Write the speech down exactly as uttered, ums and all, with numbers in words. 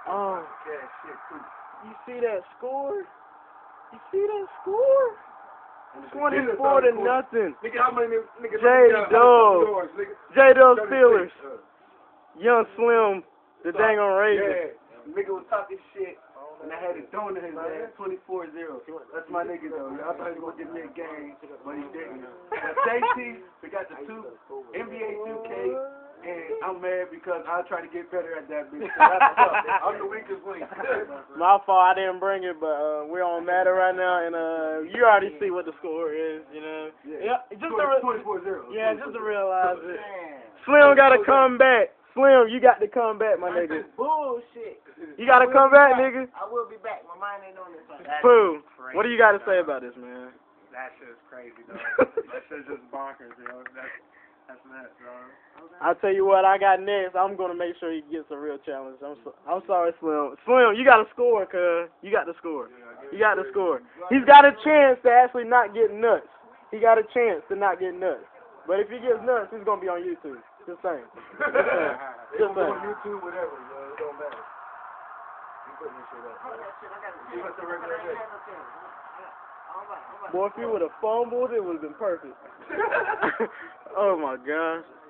Oh, Yeah, shit, too. you see that score? You see that score? twenty-four to nothing. Nigga, how many niggas? J-Dub. J-Dub Steelers. Young Slim, the dang on Raven. Yeah, nigga was talking shit, and I had a donut in his ass, twenty-four zero. That's my nigga, though. I thought he was going to give me a game, but he didn't. But safety, we got the two, N B A two K, and I'm mad because I try to get better at that bitch. I'm the weakest link. My fault, I didn't bring it, but uh, we're on Matter right now, and uh, you already see what the score is, you know. Yeah, yeah just to twenty-four zero. Yeah, just to realize it. Slim got to come back. Slim, you got to come back, my nigga. Bullshit. You got to come back, nigga. I will be back. My mind ain't on this. Pooh, what do you got to say about this, man? That shit's crazy, though. That shit's just bonkers, yo. That's, that's nuts, bro. I'll tell you what I got next. I'm going to make sure he gets a real challenge. I'm so, I'm sorry, Slim. Slim, you got to score, cuz. You got to score. You got to score. He's got a chance to actually not get nuts. He got a chance to not get nuts. But if he gets nuts, he's going to be on YouTube. Just saying. Just saying. Just saying. On YouTube, whatever, yo. It don't matter. You putting this shit up, man. You want the regular shit? Boy, if you would have fumbled, it would have been perfect. Oh, my gosh.